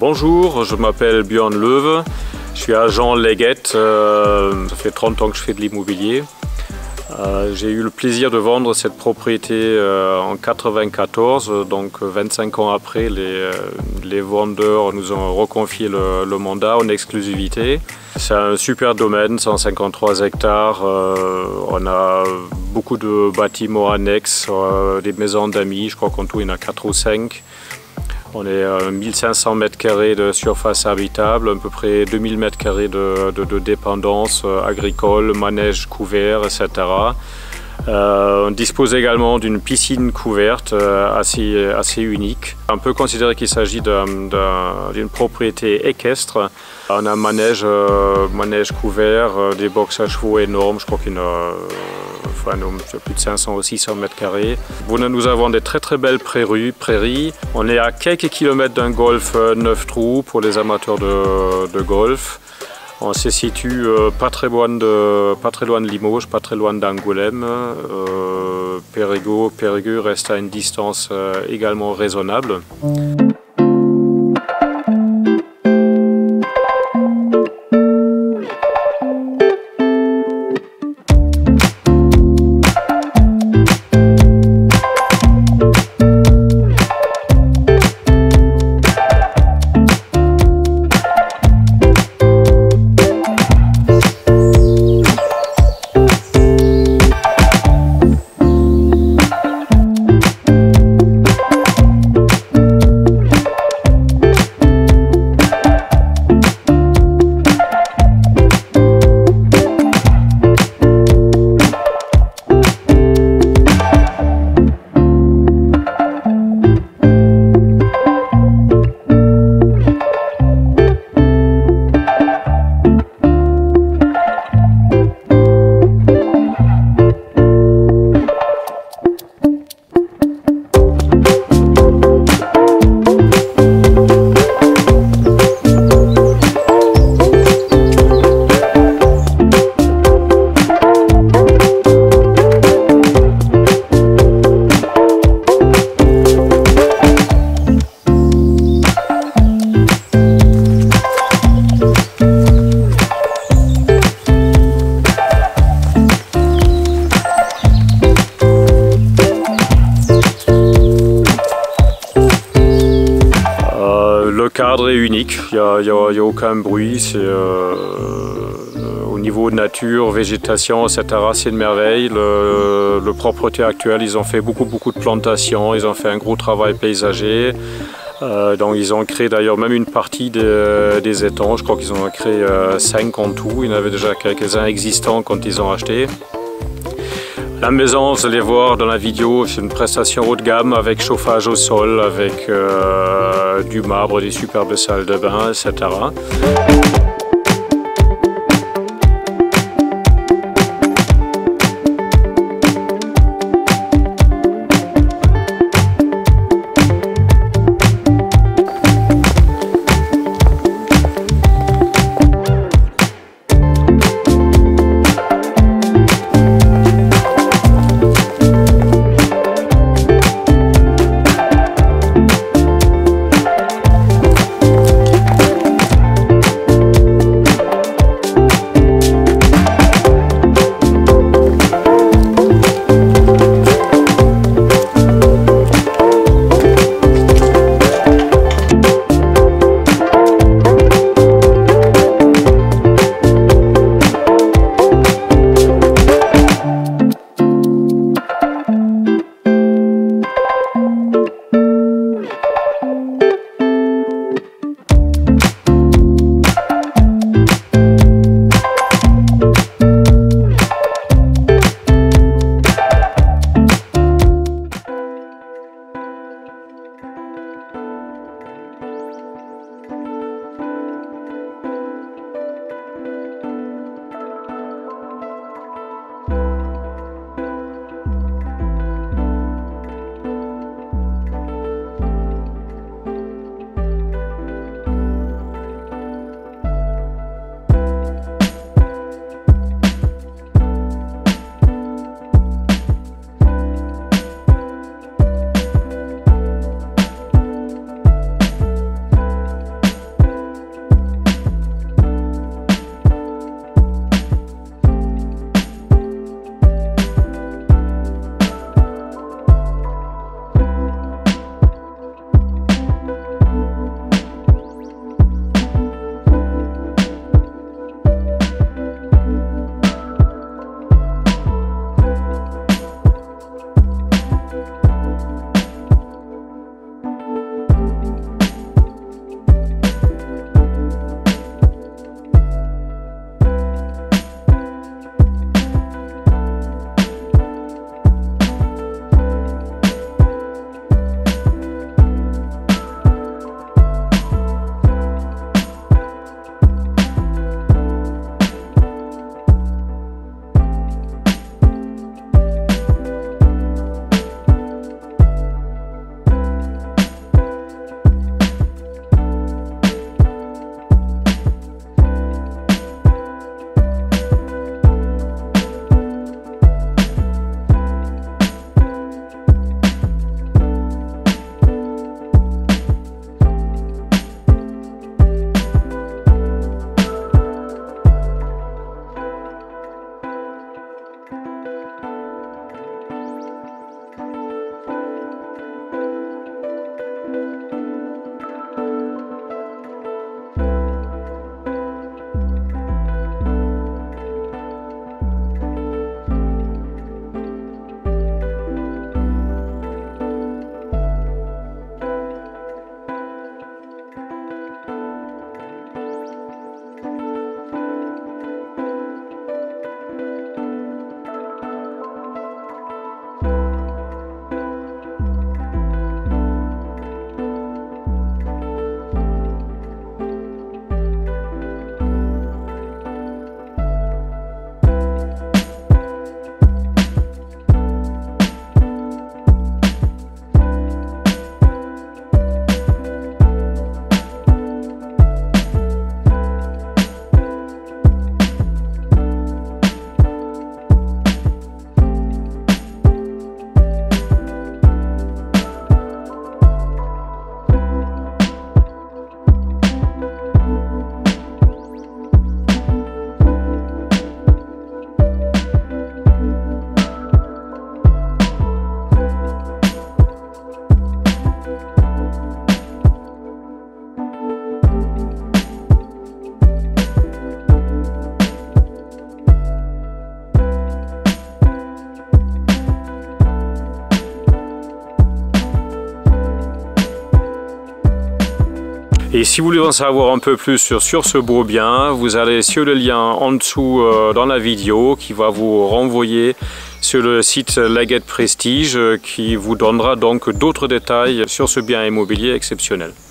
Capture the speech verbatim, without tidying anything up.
Bonjour, je m'appelle Björn Löwe, je suis agent Leggett, euh, ça fait trente ans que je fais de l'immobilier. Euh, j'ai eu le plaisir de vendre cette propriété euh, en quatre-vingt-quatorze, donc vingt-cinq ans après, les, euh, les vendeurs nous ont reconfié le, le mandat en exclusivité. C'est un super domaine, cent cinquante-trois hectares, euh, on a beaucoup de bâtiments annexes, euh, des maisons d'amis, je crois qu'en tout il y en a quatre ou cinq. On est à mille cinq cents mètres carrés de surface habitable, à peu près deux mille mètres carrés de, de, de dépendance agricole, manège couvert, et cetera. Euh, on dispose également d'une piscine couverte euh, assez, assez unique. On peut considérer qu'il s'agit d'une propriété équestre. On a un manège, euh, manège couvert, euh, des box à chevaux énormes, je crois qu'il y en a enfin, plus de cinq cents ou six cents mètres carrés. Nous avons des très très belles prairies. prairies. On est à quelques kilomètres d'un golf neuf trous pour les amateurs de, de golf. On se situe euh, pas, très loin de, pas très loin de Limoges, pas très loin d'Angoulême. Euh, Périgueux, Périgueux reste à une distance euh, également raisonnable. Le cadre est unique, il n'y a, a, a aucun bruit, c'est euh, au niveau de nature, végétation, et cetera, c'est une merveille. Le, le propriétaire actuel, ils ont fait beaucoup beaucoup de plantations, ils ont fait un gros travail paysager. Euh, donc ils ont créé d'ailleurs même une partie des, des étangs, je crois qu'ils en ont créé euh, cinq en tout, il y en avait déjà quelques-uns existants quand ils ont acheté. La maison, vous allez voir dans la vidéo, c'est une prestation haut de gamme avec chauffage au sol, avec euh, du marbre, des superbes salles de bain, et cetera. Et si vous voulez en savoir un peu plus sur, sur ce beau bien, vous allez sur le lien en dessous euh, dans la vidéo qui va vous renvoyer sur le site Leggett Prestige euh, qui vous donnera donc d'autres détails sur ce bien immobilier exceptionnel.